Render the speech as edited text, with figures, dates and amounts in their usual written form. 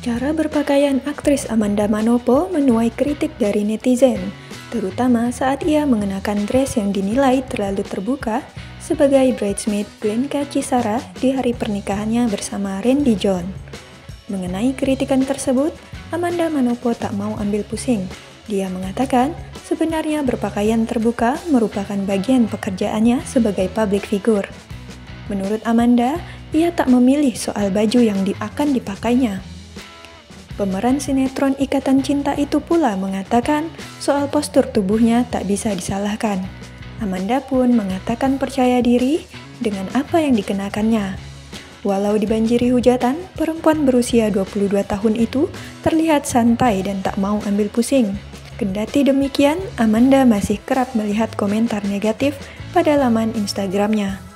Cara berpakaian aktris Amanda Manopo menuai kritik dari netizen, terutama saat ia mengenakan dress yang dinilai terlalu terbuka sebagai bridesmaid Glenka Cisara di hari pernikahannya bersama Randy John. Mengenai kritikan tersebut, Amanda Manopo tak mau ambil pusing. Dia mengatakan sebenarnya berpakaian terbuka merupakan bagian pekerjaannya sebagai public figure. Menurut Amanda, ia tak memilih soal baju yang akan dipakainya. Pemeran sinetron Ikatan Cinta itu pula mengatakan soal postur tubuhnya tak bisa disalahkan. Amanda pun mengatakan percaya diri dengan apa yang dikenakannya. Walau dibanjiri hujatan, perempuan berusia 22 tahun itu terlihat santai dan tak mau ambil pusing. Kendati demikian, Amanda masih kerap melihat komentar negatif pada laman Instagramnya.